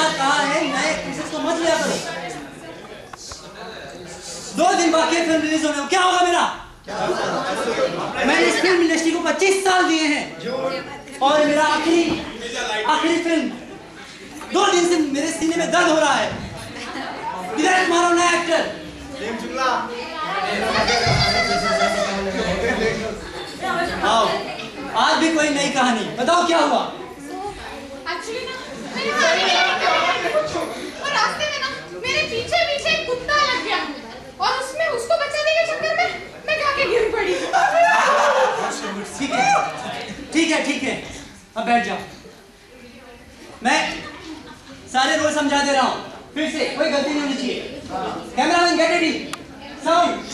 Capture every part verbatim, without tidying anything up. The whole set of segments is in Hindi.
बार कहा है नए एक्ट्रेसेस को मत लिया करो। दो दिन बाकी फिल्म रिलीज होने को, क्या होगा मेरा? मैंने इस फिल्म इंडस्ट्री को पच्चीस साल दिए हैं और मेरा आखिरी आखिरी फिल्म, दो दिन से मेरे सीने में दर्द हो रहा है। किधर तुम्हारा नया एक्टर? आओ, आज भी कोई नई कहानी बताओ, क्या हुआ? एक्चुअली ना मेरे हाथ में और रास्ते में ना मेरे पीछे पीछे एक कुत्ता लग गया और उसमें उसको बचाने के चक्कर में मैं जाके गिर पड़ी। ठीक है ठीक है ठीक है, अब बैठ जाओ। मैं सारे रोल समझा दे रहा हूँ, फिर से कोई गलती नहीं होनी चाहिए। Cameraman get ready, sound.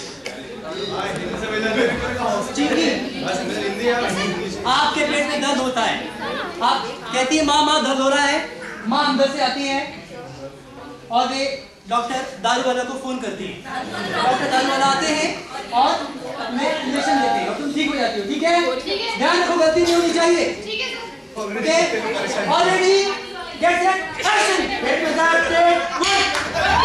आपके पेट में दर्द होता है, आप कहती है माँ माँ दर्द हो रहा है, माँ अंदर से आती है और वे डॉक्टर दारू वाला को फोन करती है। डॉक्टर दारू वाला आते हैं और अपने इंजेक्शन देते हैं और तुम ठीक हो जाती हो। ठीक है, ध्यान रखो गलती नहीं होनी चाहिए। ठीक है sir. Okay, already get set action. पेट में दर्द है,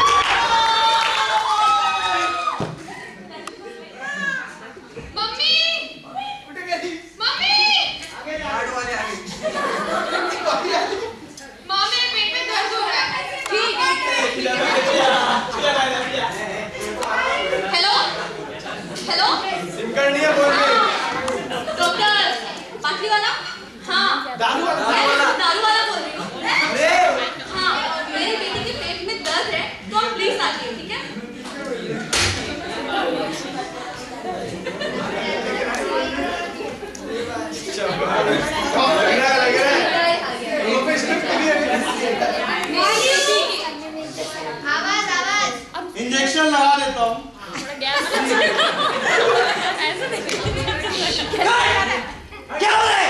हेलो सिम कार्ड नहीं है, बोल डॉक्टर पाटली वाला? हाँ दारू वाला दारू वाला बोल रही हूँ। अरे हाँ, मेरे बेटे के पेट में दर्द है तो आप प्लीज आइए। ठीक है, आवाज आवाज इंजेक्शन लगा देता हूँ। क्या हो रहा है?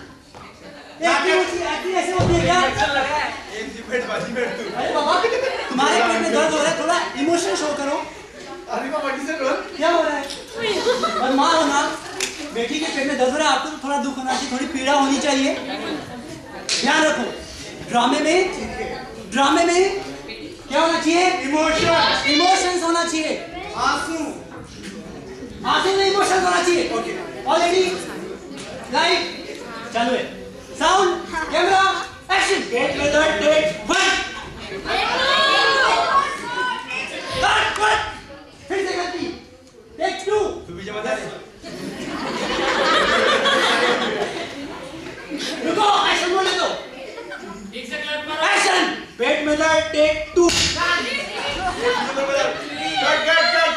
ऐसे होती है क्या? अरे बाबा, तुम्हारे पेट में दर्द हो रहा है, थोड़ा इमोशन शो करो। क्या हो रहा है? और माँ हो ना, बेटी के पेट में दर्द हो रहा है, आपको तो थोड़ा दुख होना चाहिए, थोड़ी पीड़ा होनी चाहिए। ध्यान रखो, ड्रामे में ड्रामे में क्या होना चाहिए? इमोशन इमोशंस होना चाहिए, आंसू आंसू नहीं, इमोशंस होना चाहिए। ओके, ऑलरेडी लाइट चालू है, sound camera action. Take method take one. Cut cut, फिर से गलती, टेक टू। तू पीछे मत आ रे। रुको, एक्शन बोलने दो। ठीक से क्लैप करो, एक्शन। पेट में दर्द, take two. Cut cut cut.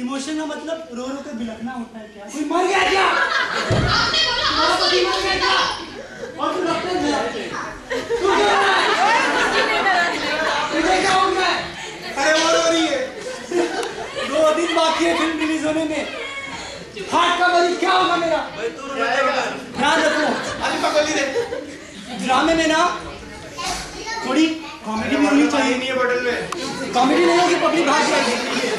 Emotion का मतलब रो रो के बिलखना होता है क्या? कोई मर गया क्या? आपने बोला तुम्हारा पति मर गया क्या? और तू डॉक्टर है? तू क्यों रहा है? तुझे क्या हो गया है? अरे वो रो रही है। दो दिन बाकी है फिल्म रिलीज होने में। हार्ट का मरीज क्या होगा मेरा? भाई तू रो जाएगा। ध्यान रखो। अरे पकड़ ली दे। ड्रामे में ना थोड़ी कॉमेडी भी होनी चाहिए। नहीं है बोतल में। कॉमेडी नहीं होगी पब्लिक भाग जाएगी।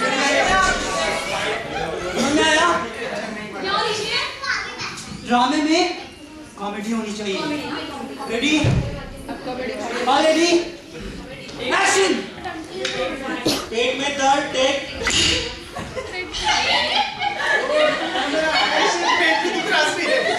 समझ में आया? क्या लीजिए? ड्रामे में कॉमेडी होनी चाहिए। रेडी? All ready? एक्शन! पेट में दर्द टेक। पेट की दुख रास भी है।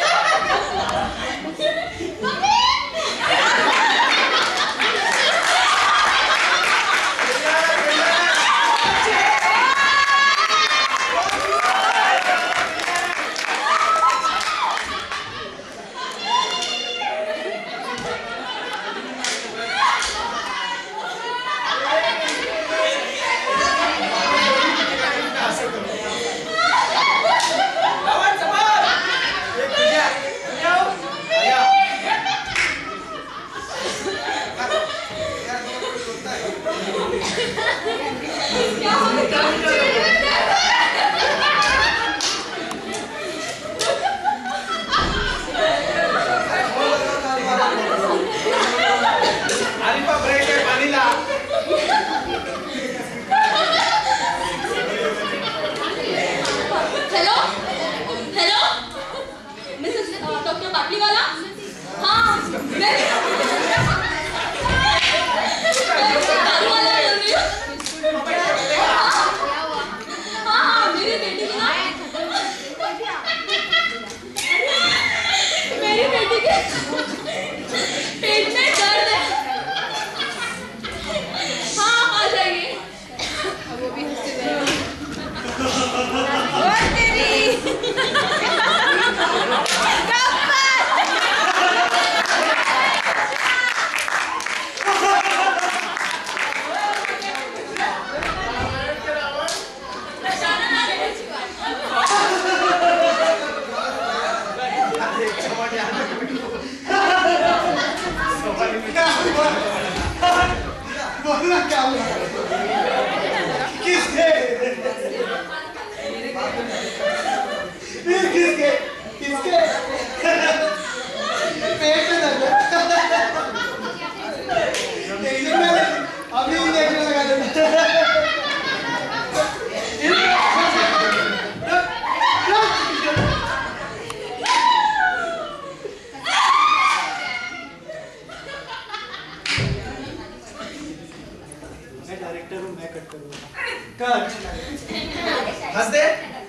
हंस दे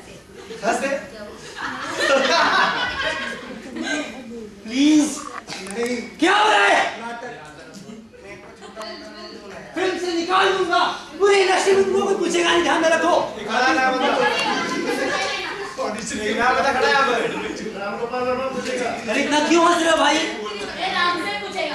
हंस दे प्लीज। क्या हो रहा है? फिल्म से निकाल दूंगा। पूरी इंडस्ट्री में तुम लोग पूछेगा नहीं। ध्यान में रखो। खड़ा ना बता बता खड़ा है यहाँ पर। राम गोपाल वर्मा पूछेगा। अरे इतना क्यों हंस रहे हो भाई? राम से पूछेगा।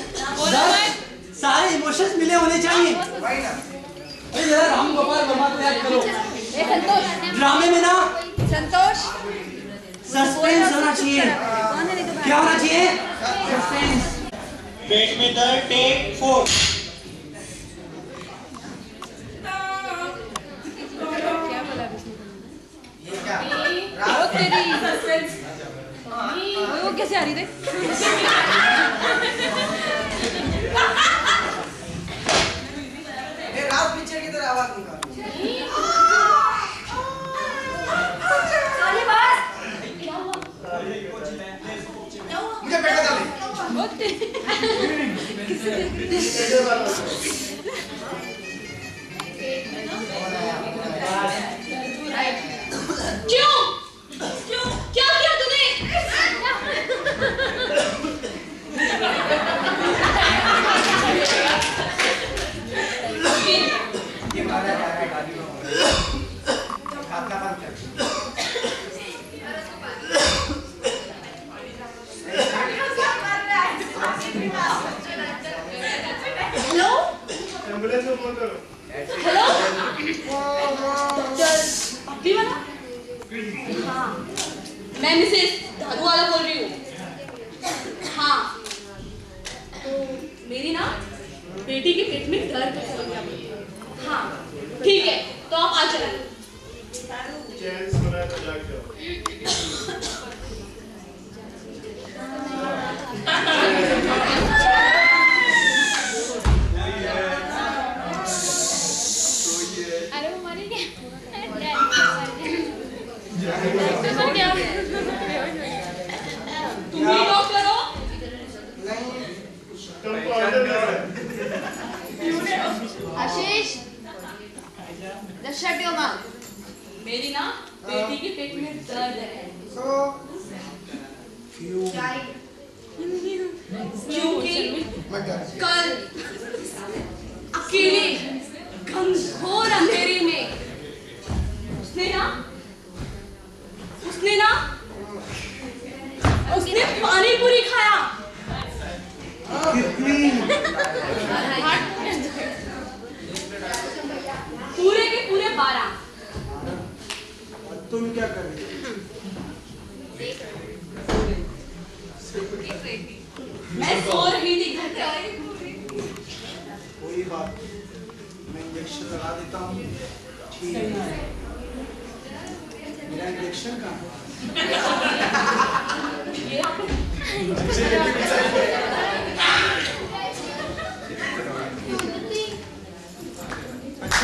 सारे इमोशंस मिले होने चाहिए। अरे जरा राम गोपाल वर्मा को याद करो। ड्रामे में ना संतोष सस्पेंस होना चाहिए। क्या होना चाहिए? सस्पेंस। पेट में दर्द टेक फोर। वो तेरी वो कैसे आ रही थी? रात पीछे की तरह आवाज निकाल। मुझे पेट में दर्द है। वो तेरी क्यों? क्यों? क्या किया तूने? ये गाना क्या है? गाड़ी में खाता बंद कर। हेलो? एम्बुलेंस में हेलो डॉक्टर अभी वाला? हाँ मैं मिसेस धारूवाला बोल रही हूँ। हाँ तो मेरी ना बेटी के पेट में दर्द हो गया। हाँ ठीक है तो आप आ जाइए। अरे वो मरी क्या? तुम ही डॉक्टर हो? आशीष just shut your mouth. मेरी ना बेटी के पेट में दर्द है। क्योंकि कल अकेले घनघोर अंधेरे में उसने ना उसने ना उसने पानी पूरी खाया। पूरे के पूरे बारह। तुम क्या कर रही हो? मैं सो रही थी घर पे। कोई बात नहीं, मैं इंजेक्शन लगा देता हूँ। ठीक है। मेरा इंजेक्शन कहाँ है? ये अच्छा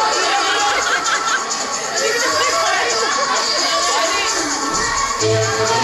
Yeah.